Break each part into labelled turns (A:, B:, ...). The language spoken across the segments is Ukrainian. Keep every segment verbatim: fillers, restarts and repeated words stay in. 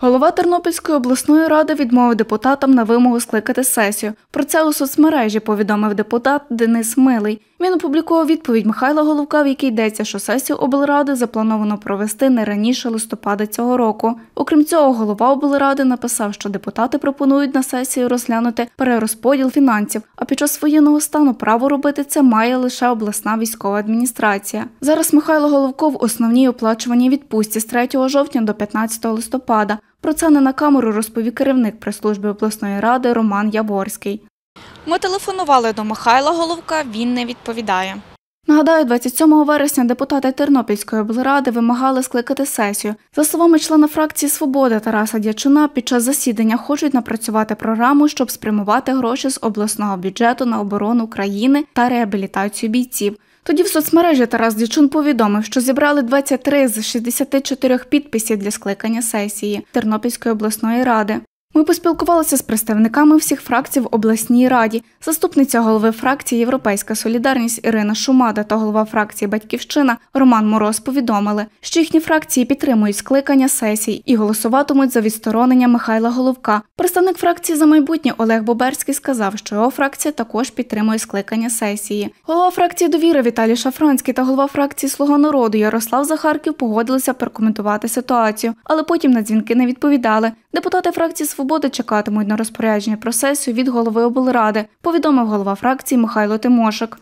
A: Голова Тернопільської обласної ради відмовив депутатам на вимогу скликати сесію. Про це у соцмережі повідомив депутат Денис Милий. Він опублікував відповідь Михайла Головка, в якій йдеться, що сесію облради заплановано провести не раніше листопада цього року. Окрім цього, голова облради написав, що депутати пропонують на сесії розглянути перерозподіл фінансів, а під час воєнного стану право робити це має лише обласна військова адміністрація. Зараз Михайло Головко в основній оплачуваній відпустці з третього жовтня до п'ятнадцятого листопада. Про це не на камеру розповів керівник прес-служби обласної ради Роман Яворський. Ми телефонували до Михайла Головка, він не відповідає. Нагадаю, двадцять сьомого вересня депутати Тернопільської облради вимагали скликати сесію. За словами члена фракції «Свобода» Тараса Дячуна, під час засідання хочуть напрацювати програму, щоб спрямувати гроші з обласного бюджету на оборону країни та реабілітацію бійців. Тоді в соцмережі Тарас Дячун повідомив, що зібрали двадцять три з шістдесяти чотирьох підписів для скликання сесії Тернопільської обласної ради. Ми поспілкувалися з представниками всіх фракцій в обласній раді. Заступниця голови фракції «Європейська солідарність» Ірина Шумада та голова фракції «Батьківщина» Роман Мороз повідомили, що їхні фракції підтримують скликання сесій і голосуватимуть за відсторонення Михайла Головка. Представник фракції «За майбутнє» Олег Боберський сказав, що його фракція також підтримує скликання сесії. Голова фракції «Довіра» Віталій Шафранський та голова фракції «Слуга народу» Ярослав Захарків погодилися прокоментувати ситуацію, але потім на дзвінки не відповідали. Депутати фракції «Свобода» чекатимуть на розпорядження про сесію від голови облради, повідомив голова фракції Михайло Тимошик.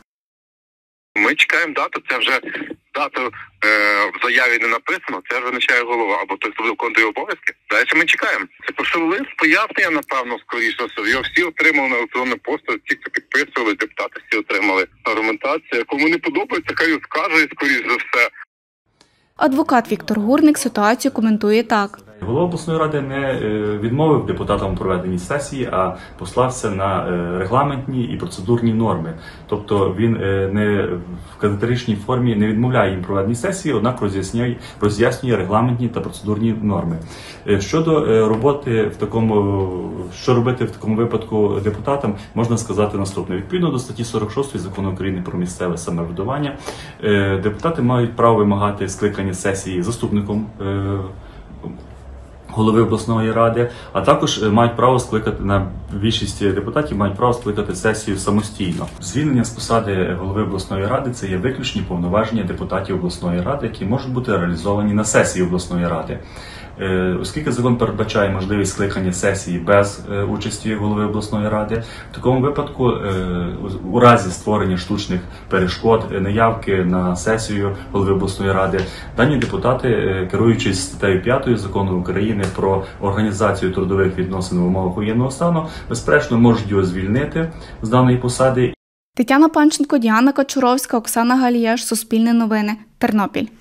B: Ми чекаємо дату, це вже дату е, в заяві не написано, це вже визначає голова, або той, хто виконує обов'язки. Далі ми чекаємо. Це пішов лист, пояснення, напевно, скоріше все. Його всі отримали на електронну пошту, ті, хто підписували, депутати всі отримали аргументацію. Кому не подобається, хай скаже, скоріше за все.
A: Адвокат Віктор Гурник ситуацію коментує так.
C: Голова обласної ради не відмовив депутатам у проведенні сесії, а послався на регламентні і процедурні норми. Тобто він не в категоричній формі не відмовляє їм проведенні сесії, однак роз'яснює, роз'яснює регламентні та процедурні норми. Щодо роботи в такому, що робити в такому випадку депутатам, можна сказати наступне. Відповідно до статті сорок шостої Закону України про місцеве самоврядування, депутати мають право вимагати скликання сесії заступником голови обласної ради, а також мають право скликати, на більшість депутатів мають право скликати сесію самостійно. Звільнення з посади голови обласної ради – це є виключні повноваження депутатів обласної ради, які можуть бути реалізовані на сесії обласної ради. Оскільки закон передбачає можливість скликання сесії без участі голови обласної ради, в такому випадку у разі створення штучних перешкод, неявки на сесію голови обласної ради, дані депутати, керуючись статтею п'ятою Закону України про організацію трудових відносин в умовах воєнного стану, безперечно можуть його звільнити з даної посади.
A: Тетяна Панченко, Діана Качуровська, Оксана Галіяш, Суспільне новини, Тернопіль.